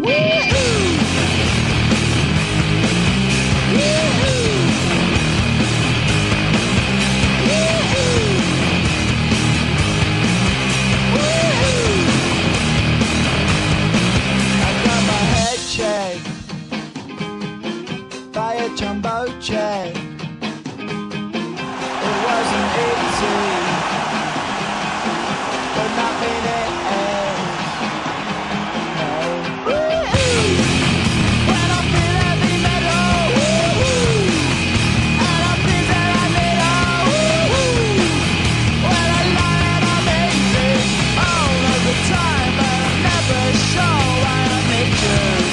Jumbo jet. It wasn't easy, but nothing else. No. When I feel heavy metal, and I feel that I need when I lie and I'm easy all of the time, but I'm never sure why I need you.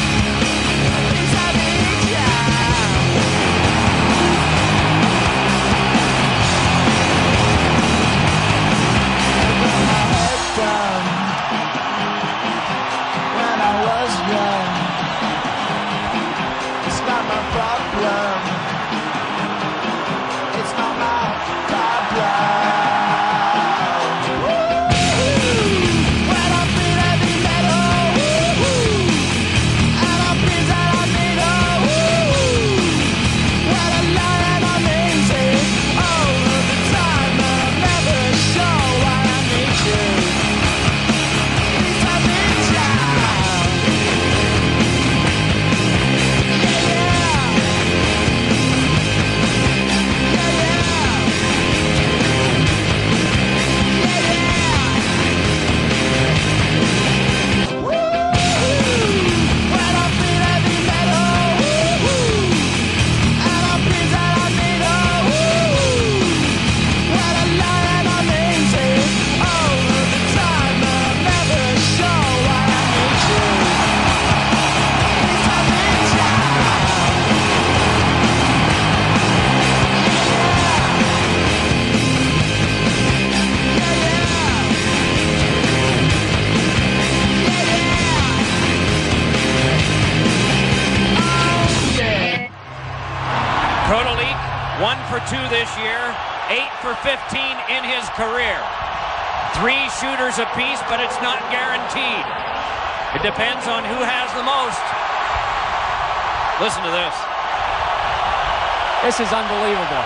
One for 2 this year, 8 for 15 in his career. 3 shooters apiece, but it's not guaranteed. It depends on who has the most. Listen to this. This is unbelievable.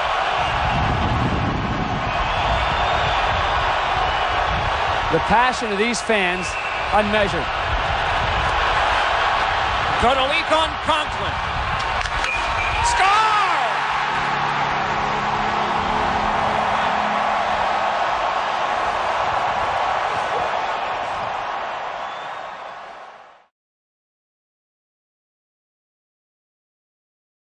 The passion of these fans, unmeasured. Kotolik on Conklin.